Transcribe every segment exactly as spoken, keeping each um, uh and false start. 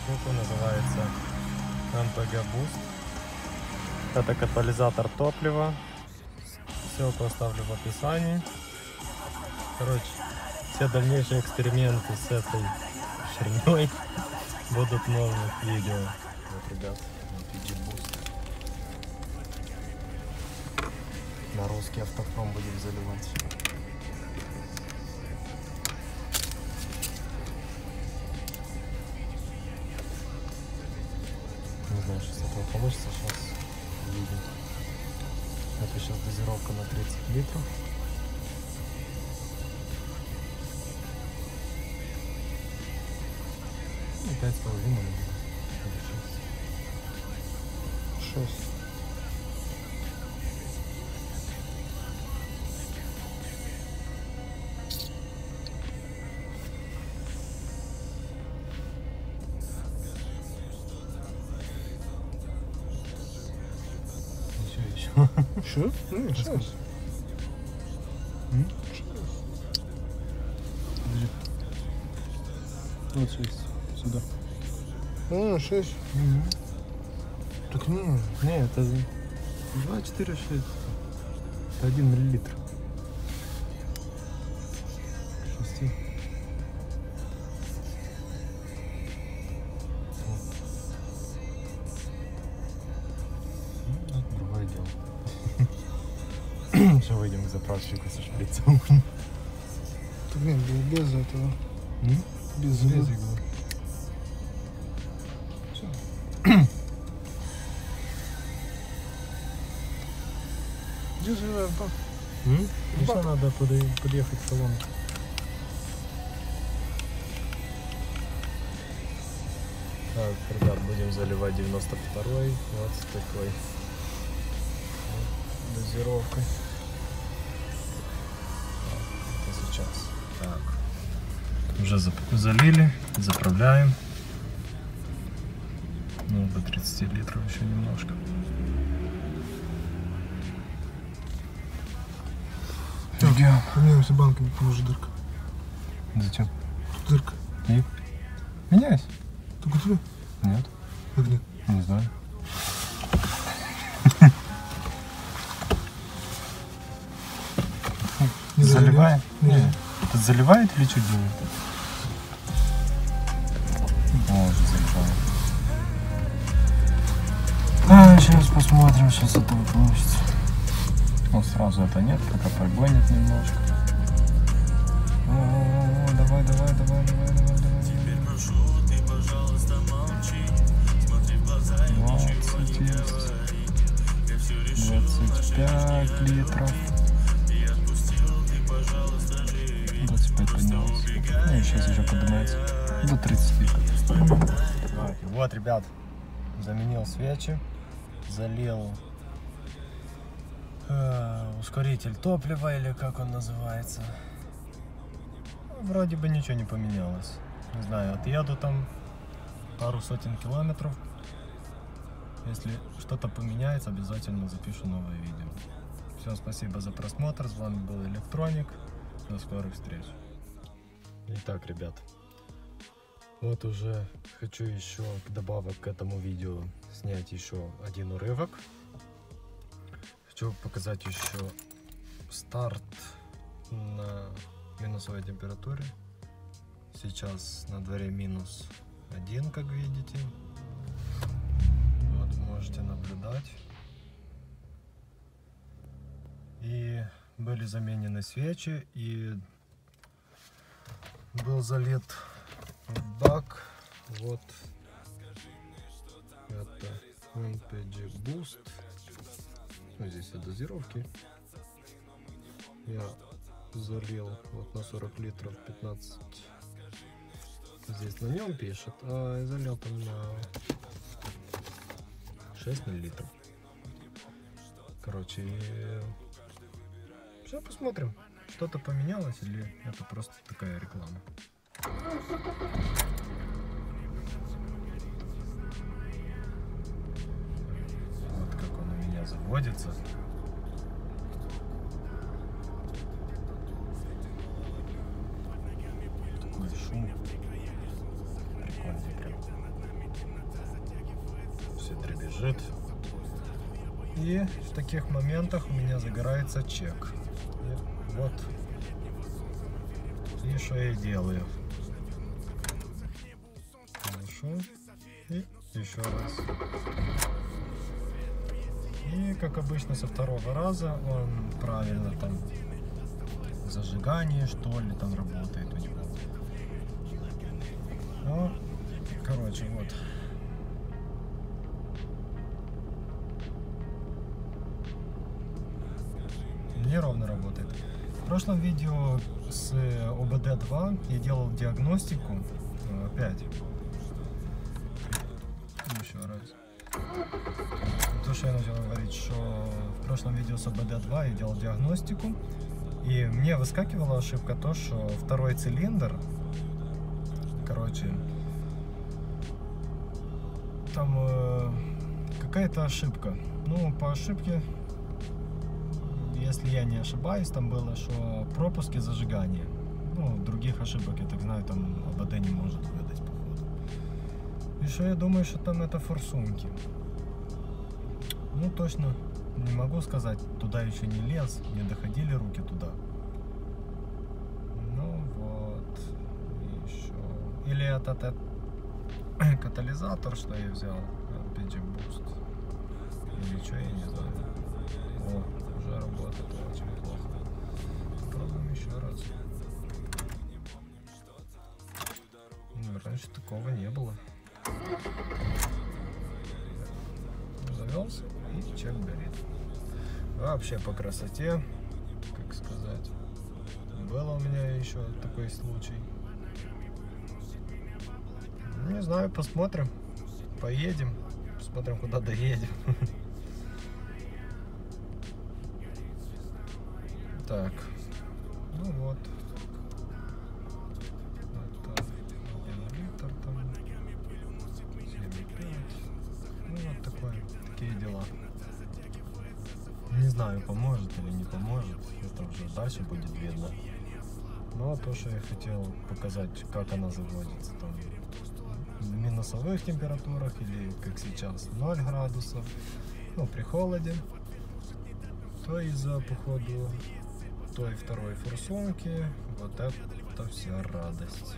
штуку, называется эм пэ гэ Boost. Это катализатор топлива. Ссылку оставлю в описании. Короче, все дальнейшие эксперименты с этой херней будут в новых видео. Вот, ребят, эм пэ гэ Boost. На русский автопром будем заливать. Не знаю, что с этого получится, сейчас увидим. Это сейчас дозировка на тридцать литров. И пять с половиной или шесть. шесть. Что? Ну, сейчас. Вот шесть. Сюда. А, шесть. Угу. Так не. Не, это два, четыре, шесть. Это один миллилитр. Шести. Ну, это другое дело. Сейчас выйдем к заправщику со шприцем. Так нет, без этого. М? Без Без иглы. иглы. Все. Где живет бак? М? Еще Бак. надо подъ- подъехать в салон. Так, ребят, будем заливать девяносто второй. Вот с такой вот дозировкой. Так, это сейчас. Так. Уже зап- залили, заправляем. Ну, до тридцати литров еще немножко. Идем. Поменяемся банками, потому что дырка. Зачем? Тут дырка. И? Меняйся. Только тебе? Нет, Как нет? не знаю. Не Заливаем? Не. Нет. Это заливает или что делает? О, уже заливает. А, сейчас посмотрим, сейчас это получится. Ну, сразу это нет, пока прогонит немножко. О, -о, -о, давай, давай, давай, давай, давай, давай. Теперь прошу, ты, пожалуйста, молчи. Смотри в глаза и двадцать есть. двадцать пять литров. двадцать пять поднялось. Ну и сейчас уже поднимается до тридцати. Так, вот, ребят, заменил свечи, залил э, ускоритель топлива, или как он называется. Вроде бы ничего не поменялось. Не знаю, отъеду там пару сотен километров. Если что-то поменяется, обязательно запишу новое видео. Всем спасибо за просмотр. С вами был Электроник. До скорых встреч. Итак, ребят, вот уже хочу еще добавок к этому видео снять еще один урывок. Хочу показать еще старт на минусовой температуре. Сейчас на дворе минус один, как видите. Вот можете наблюдать. И были заменены свечи, и был залит в бак. Вот это эм пэ гэ Boost. Ну, здесь все дозировки. Я залил вот на сорок литров пятнадцать. Здесь на нем пишет, а я залил там на шесть миллилитров. Короче, сейчас посмотрим, что-то поменялось или это просто такая реклама. Вот как он у меня заводится. Такой шум. Прикольный прям. лежит. И в таких моментах у меня загорается чек. И вот. И что я делаю. Хорошо. И еще раз. И как обычно со второго раза он правильно там зажигание что ли там работает у него. Ну, короче, вот. Неровно работает. В прошлом видео с о бэ дэ два я делал диагностику. Опять. Еще раз. То, что я начал говорить, что в прошлом видео с о бэ дэ два я делал диагностику. И мне выскакивала ошибка то, что второй цилиндр, короче, там э, какая-то ошибка. Ну, по ошибке, если я не ошибаюсь, там было, что пропуски зажигания. Ну, других ошибок, я так знаю, там о бэ дэ не может выдать, походу. И что я думаю, что там это форсунки. Ну, точно не могу сказать, туда еще не лез, не доходили руки туда. Ну вот, еще. Или это, это катализатор, что я взял, пи джи Boost. Или что, я не знаю. О, уже работает очень плохо. Попробуем еще раз. Ну, раньше такого не было. Завелся и чек горит. Вообще по красоте, как сказать, был у меня еще такой случай. Не знаю, посмотрим, поедем, посмотрим, куда доедем. Так, ну вот. Это один литр там, семь и пять. Ну вот такое, такие дела. Не знаю, поможет или не поможет, это уже дальше будет видно. Но то, что я хотел показать, как она заводится там в минусовых температурах или как сейчас ноль градусов, ну при холоде, то из-за походу той второй форсунки вот это, это вся радость.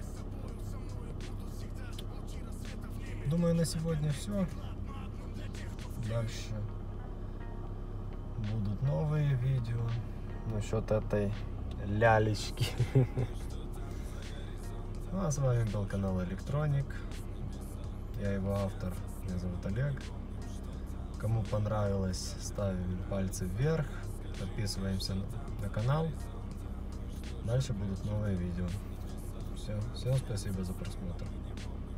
Думаю, на сегодня все. Дальше будут новые видео насчет этой лялечки. Ну, а с вами был канал Электроник. Я его автор. Меня зовут Олег. Кому понравилось, ставим пальцы вверх. Подписываемся на канал. Дальше будут новые видео. Все. Всем спасибо за просмотр.